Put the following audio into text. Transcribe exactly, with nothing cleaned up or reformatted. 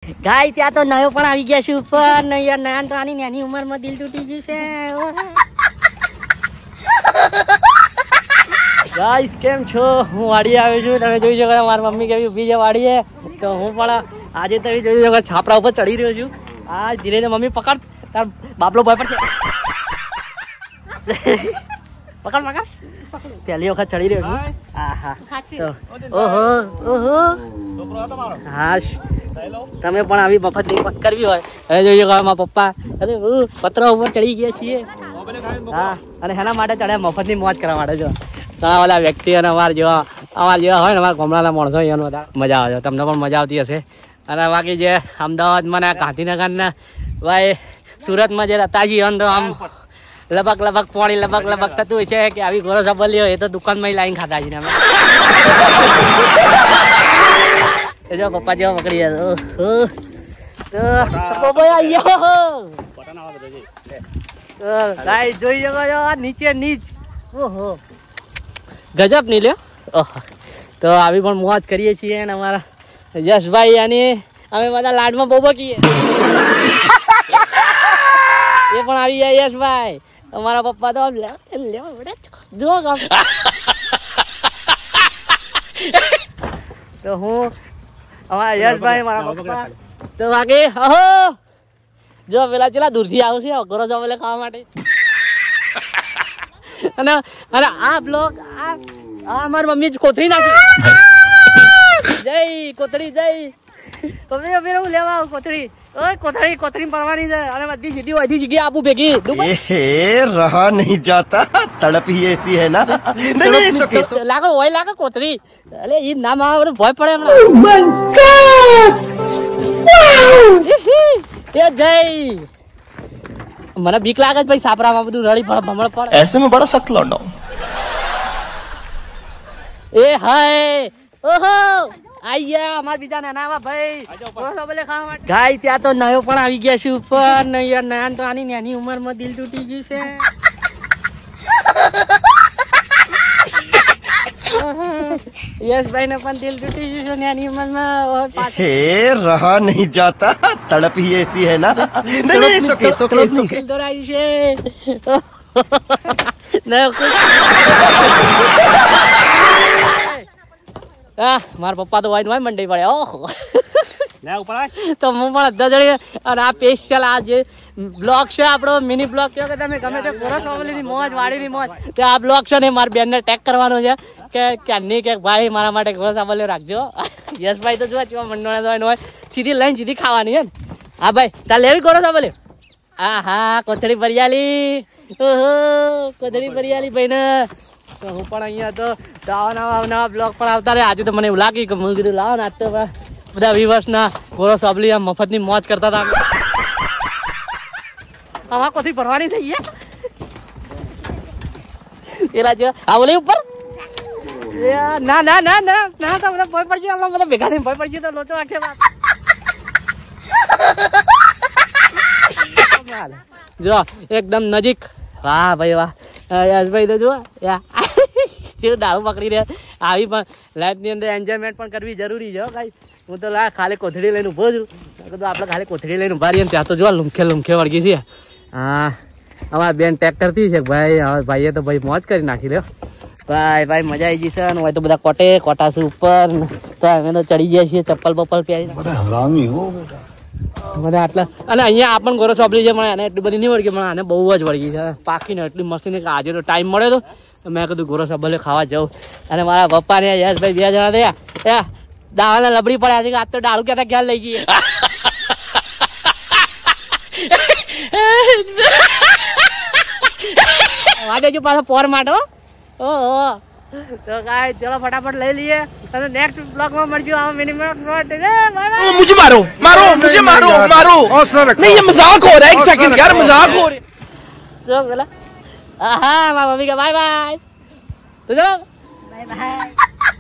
ગાય ત્યાં તો નયો પણ આવી ગયા છે ઉપર ને યાર નયન તો આની નાની ઉંમરમાં દિલ તૂટી ગયું છે ગાઈસ કેમ છો હું વાડી આવ્યો છું તમે જોઈ શકો મારી મમ્મી કેવી ઊભી છે વાડીએ તો હું પણ આજે તમે જોઈ શકો છાપરા ઉપર ચડી રહ્યો છું આ ધીરે ધીરે મમ્મી પકડ તાર બાપલો ભય પડશે પકડ પકડ પહેલી વખત ચડી રહ્યો છું હા હા ઓહો ઓહો હા તમે પણ આવી મફત ની પટ કરવી હોય હવે જોઈ શકો મારા પપ્પા અરે પતરા ઉપર ચડી ગયા છીએ હા અને એના માટે ચડ્યા મફત ની મોજ કરવા માટે જો ઘણા બધા વ્યક્તિ અને અમારા જેવા અમારા જેવા હોય ને અમારા ગામડાના માણસો એનો મજા આવે તમને પણ મજા આવતી હશે અને બાકી જે અમદાવાદમાં ને ગાંધીનગરના ભાઈ સુરતમાં જે રતાજી તો આમ લબક લબક પાણી લબક લબક થતું હોય છે કે આવી ગોરો સબલી હોય એ તો દુકાનમાં લાઈન ખાતા છીએ અમે જો પપ્પા જેવા પકડી જાય જોઈ શકો નીચે નીચ ઓહો ગજબ નહીં લ્યો ઓહો તો આવી પણ મોજ કરીએ છીએ અને અમારા યશભાઈ અને અમે બધા લાડમાં બહુ બકીએ એ પણ આવી જાય યશભાઈ અમારા પપ્પા તો જો તો હું અમારા યશભાઈ મારા પપ્પા તો બાકી હો જો પેલા ચેલા દૂરથી આવશે ગોરો ચાવલે ખાવા માટે અને અને આ બ્લોગ આ અમારી મમ્મી કોથળી નાખી જય કોથળી જય મમ્મી મમ્મી હું લેવા આવું કોથળી ઓય કોથળી કોથળી પડવાની છે અને બધી સીધી બધી જગ્યાએ આપું ભેગી એ રહા નહીં જાતા તડપ ही ऐसी है ना લાગો હોય લાગો કોથળી અલે ઈ નામ આવે ભય પડે હમણાં એ જય મને બીક લાગે ભાઈ સાપરામાં બધું રડી ફળ ભમળ પડે ऐसे में बड़ा सख्त लौंडा એ હાય ઓહો આયા અમાર બીજા નાના ભાઈ બોલે ખાવા માટે ગાય ત્યાં તો નયો પણ આવી ગયા છે ઉપર ને યાર નયન તો આની નાની ઉંમરમાં દિલ તૂટી ગયું છે યશભાઈ ને પણ દિલ તૂટી ગયું છે નાની ઉંમરમાં हे रहा नहीं जाता तड़प ही ऐसी है ना દોરાઈ છે નયો હા મારા પપ્પા તો વાઈન વાઈ મંડી પડે ઓહો તો હું પણ અડધા જણી અને આ સ્પેશિયલ આ જે બ્લોગ છે આપણો મિની બ્લોગ કહો કે તમે ગમે તે ગોરસ વાવલીની મોજ વાડીની મોજ તે આ બ્લોગ છે ને મારી બેનને ટેગ કરવાનો છે કે ક્યાંની કે ભાઈ મારા માટે ગોરસ વાવલી રાખજો યશભાઈ તો જોવા ચેવા મંડોળે તો હોય સીધી લઈને સીધી ખાવાની છે ને હા ભાઈ ચાલ લેવી ગોરસ વાવલી હા હા કોથળી ભરિયાલી ઓહો કોથળી ભરિયાલી ભાઈ ને તો હું પણ અહીંયા તો નવા નવા નવા બ્લોગ પણ આવતા રહે આજે તો મને એવું લાગ્યું કે હું કીધું લાવો ને આજ તો બધા વિવર્સના ગોરો સાબલી આમ મફતની મોજ કરતા હતા આમાં કોથી ભરવાની થઈ ગયા પેલા જો આ બોલે ઉપર ના ના ના ના ના તો બધા ભય પડી ગયો બધા ભેગા થઈને ભય પડી ગયો તો લોચો આખે વાત જો એકદમ નજીક વાહ ભાઈ વાહ યશભાઈ તો જો ડાળું પકડી રહ્યા આવી પણ લાઈફની અંદર એન્જોયમેન્ટ પણ કરવી જરૂરી છે ભાઈ હું તો લા ખાલી કોથળી લઈને ઉભો છું કીધું આપણે ખાલી કોથળી લઈને ઉભા રહીએ ત્યાં તો જો લુમખે લુમખે વળગી છે હા અમારા બેન ટ્રેક્ટરથી છે ભાઈ હવે ભાઈએ તો ભાઈ મોજ કરી નાખી લ્યો ભાઈ ભાઈ મજા આવી ગઈ છે અને હોય તો બધા કોટે કોટા છે ઉપર તો અમે તો ચડી ગયા છીએ ચપ્પલ બપ્પલ પહેરી મને આટલા અને અહીંયા આપણ ગોરસ વાપરી છે મને એને એટલી બધી નહીં વળગી મને આને બહુ જ વળગી છે પાકીને એટલી મસ્તી ને કે આજે તો ટાઈમ મળે તો મેં કીધું ગોરસ વાપલે ખાવા જાઉં અને મારા પપ્પા ને યશભાઈ બે જણા થયા એ દાવાને લબડી પડ્યા છે કે આજ તો ડાળું ક્યાં ખ્યાલ લઈ ગઈ વાગે જો પાછો પોર માટો ઓહો તો ગાય ચલો ફટાફટ લઈ લઈએ અને નેક્સ્ટ બ્લોગ માં મળજો આ મિની બ્લોગ માટે मुझे मारो मारो मुझे मारो मारो नहीं ये मजाक हो रहा है एक सेकंड यार मजाक हो रहा है चलो बोला आहा मामा मम्मी का बाय बाय तो चलो बाय बाय